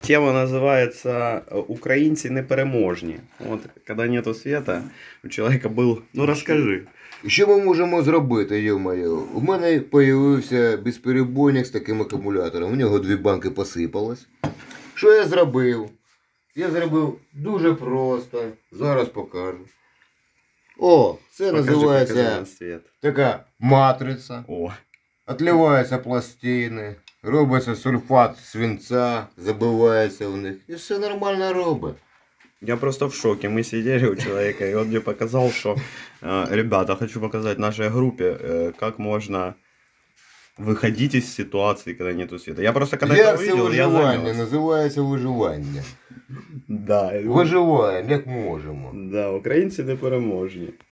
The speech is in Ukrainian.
Тема называется «Украинцы непереможні». Вот, когда нету света, у человека был... Ну, расскажи. Що ми можемо зробити, йо-моє? У мене з'явився безперебойник з таким акумулятором. У нього 2 банки посипалось. Що я зробив? Я зробив дуже просто. Зараз покажу. О, це Покажи називається на свет. така матриця. О, Отливаються пластини, робиться сульфат свинця, забивається в них. І все нормально робить. я просто в шоке. Мы сидели у человека, и он мне показал, что... Ребята, хочу показать нашей группе, как можно выходить из ситуации, когда нету света. Я просто когда это Це увидел, я виживання, замерз. називається виживання. Да, Виживаємо, як можемо. да, українці непереможні.